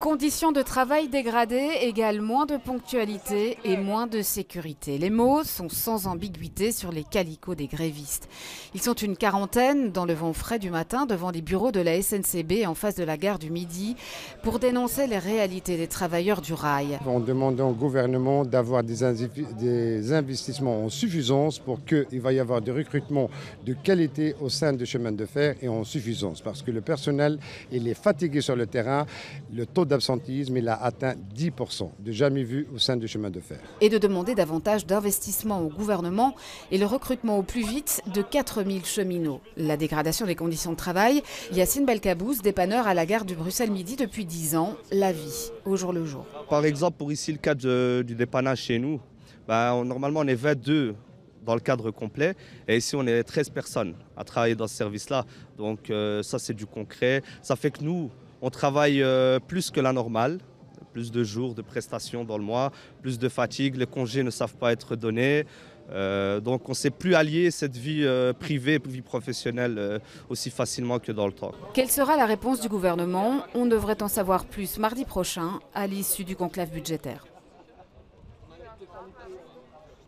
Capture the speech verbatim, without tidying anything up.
Conditions de travail dégradées égale moins de ponctualité et moins de sécurité. Les mots sont sans ambiguïté sur les calicots des grévistes. Ils sont une quarantaine dans le vent frais du matin devant les bureaux de la S N C B en face de la gare du Midi pour dénoncer les réalités des travailleurs du rail. On demande au gouvernement d'avoir des, des investissements en suffisance pour qu'il va y avoir des recrutements de qualité au sein des chemins de fer et en suffisance parce que le personnel il est fatigué sur le terrain. Le taux d'absentisme il a atteint dix pour cent, de jamais vu au sein du chemin de fer. Et de demander davantage d'investissement au gouvernement et le recrutement au plus vite de quatre mille cheminots. La dégradation des conditions de travail, Yacine Belkabous, dépanneur à la gare du Bruxelles Midi depuis dix ans, la vie au jour le jour. Par exemple, pour ici le cas de, du dépannage chez nous, ben, on, normalement on est vingt-deux dans le cadre complet et ici on est treize personnes à travailler dans ce service-là. Donc euh, ça c'est du concret, ça fait que nous, on travaille euh, plus que la normale, plus de jours de prestations dans le mois, plus de fatigue, les congés ne savent pas être donnés. Euh, donc on ne sait plus allier cette vie euh, privée, vie professionnelle euh, aussi facilement que dans le temps. Quelle sera la réponse du gouvernement? On devrait en savoir plus mardi prochain à l'issue du conclave budgétaire.